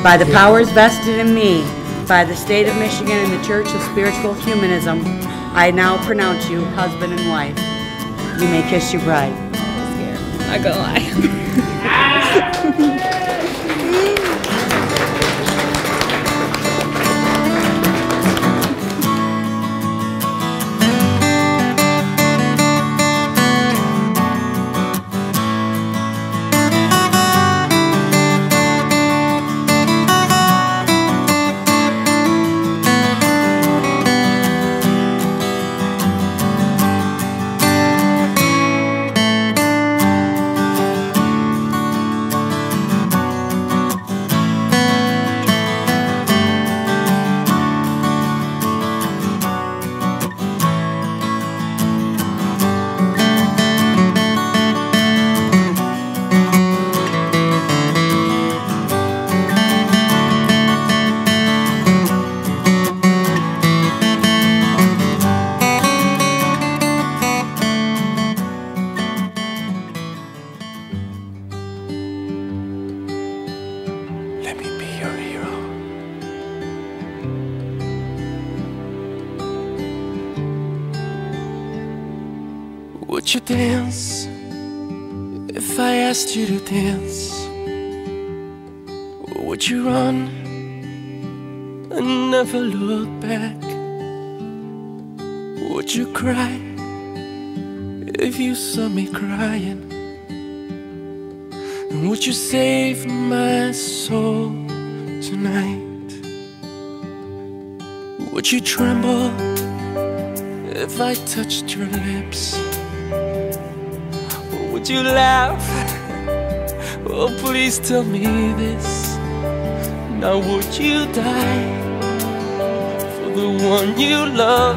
by the powers vested in me by the state of Michigan and the Church of Spiritual Humanism, I now pronounce you husband and wife. You may kiss your bride. I'm scared. Not gonna lie. Let me be your hero. Would you dance if I asked you to dance? Or would you run and never look back? Would you cry if you saw me crying? And would you save my soul tonight? Would you tremble if I touched your lips? Or would you laugh? Oh, please tell me this. Now would you die for the one you love?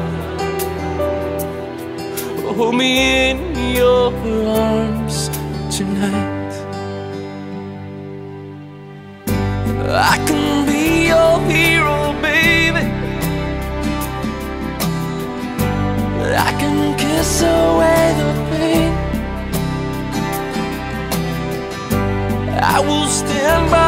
Hold me in your arms tonight. I can be your hero, baby. I can kiss away the pain. I will stand by